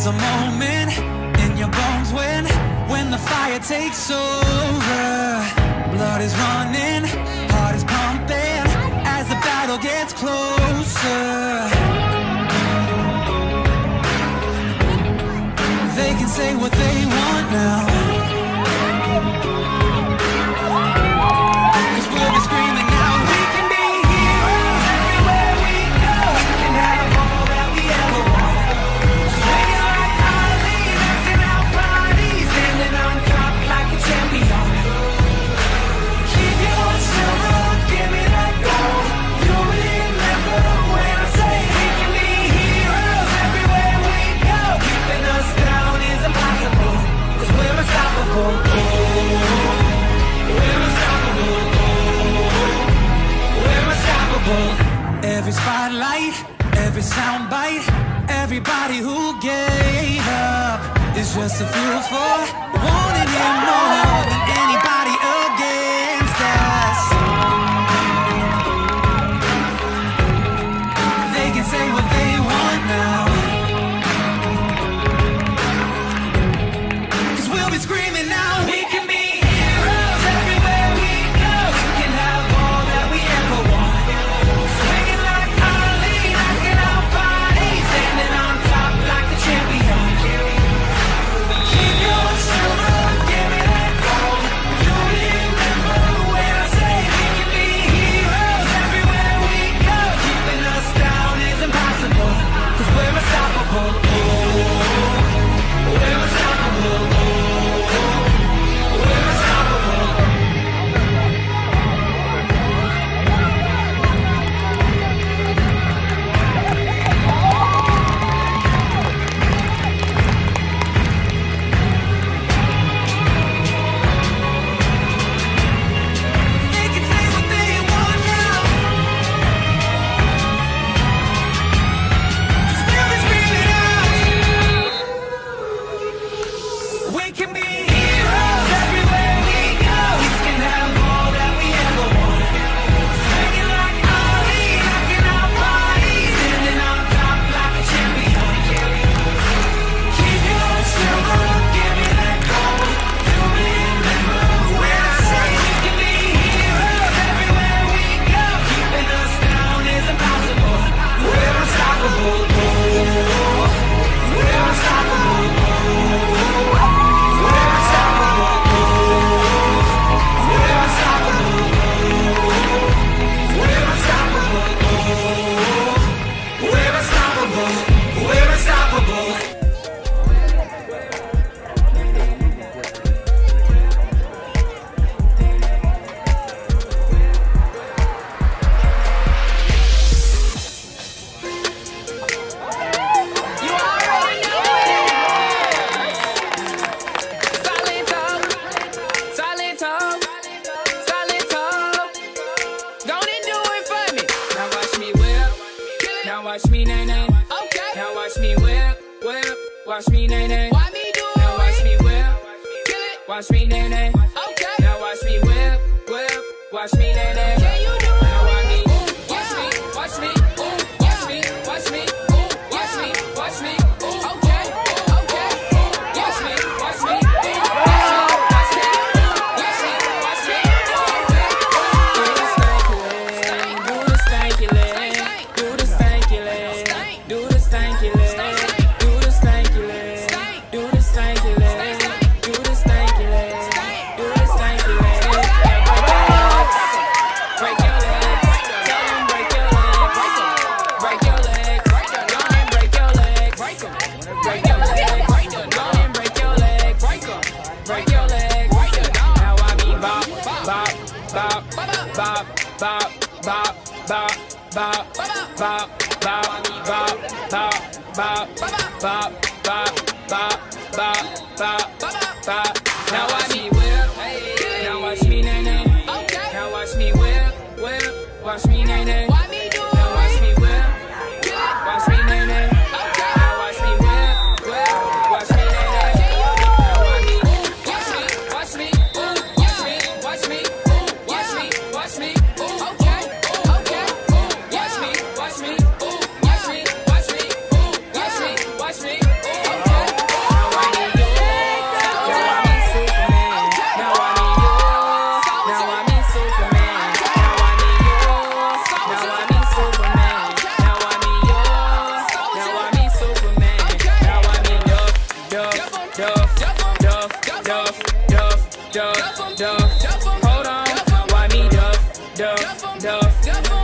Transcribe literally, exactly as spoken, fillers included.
There's a moment in your bones when, when the fire takes over. Blood is running, heart is pumping, as the battle gets closer. They can say what they want now, 'cause we'll be screaming now. We can be heroes everywhere we go. We can have all that we ever want. Swinging like Ali, knocking out bodies, standing on top like a champion. Keep your silver, give me that gold. You'll remember when I say we can be heroes everywhere we go. Keeping us down is impossible, 'cause we're unstoppable. Oh, we're unstoppable. Oh, we're unstoppable. Every spotlight, every soundbite, everybody who gave up is just a fuel for wanting him more than anybody against us. They can say what they want now, 'cause we'll be screaming now. We can be heroes everywhere we go. We can have all that we ever want. Swinging like Ali, knocking out bodies, standing on top like a champion. Keep your silver, give me that gold. You'll remember when I say we can be heroes everywhere we go. Keeping us down is impossible, 'cause we're unstoppable. Oh, we're unstoppable. Oh, we're unstoppable. They can say what they want now, 'cause we'll be screaming out. We can be heroes everywhere we go. We can have all that we ever want. Swinging like Ali, knocking out bodies, standing on top like a champion. Keep your silver, give me that gold. You'll remember when I say we can be heroes everywhere we go. Keeping us down is impossible. We're unstoppable. Oh, we're unstoppable. Oh, we're unstoppable. Oh, we're unstoppable. Oh, we're unstoppable. Oh, we're unstoppable. We're unstoppable. You already know it. Silent talk, silent talk, silent talk. Go and do it for me. Now watch me whip, now watch me nay nay. Okay. Now watch me whip, whip, watch me nay nay. Why me do it? Now watch me whip, kill it. Watch me nay nay. Okay. Now watch me whip, whip, watch me nay nay. Can you do it? Now watch me, watch me, watch me, ooh, watch me, watch me, ooh, watch me, watch me, ooh, okay, okay, ooh, watch me, watch me, ooh, watch me, watch me, ooh, watch me, watch me, okay, do the stanky leg, do the stanky leg, do the stanky leg, do the stanky leg, do the stanky leg, do the stanky leg, do the stanky leg, do the stanky leg. Break your legs, tell them break your legs, break your legs, go and break your legs, break your legs, go and break your legs, break your legs. Now I mean bop, bop, bop, bop, bop, bop, bop, bop, bop, bop, bop, bop, bop, bop, bop, bop, bop, bop, bop, bop. Now watch me whip, now watch me nay nay. Now watch me whip, whip, watch me nay nay. Why me do it? Now watch me whip, watch me nay nay. Now watch me whip, whip, watch me nay nay. Now watch me, watch me, watch me, ooh, watch me, watch me, ooh, watch me, watch me, ooh, okay, okay, ooh, watch me, watch me, ooh, watch me, watch me, ooh, watch me, watch me, ooh, okay. tough.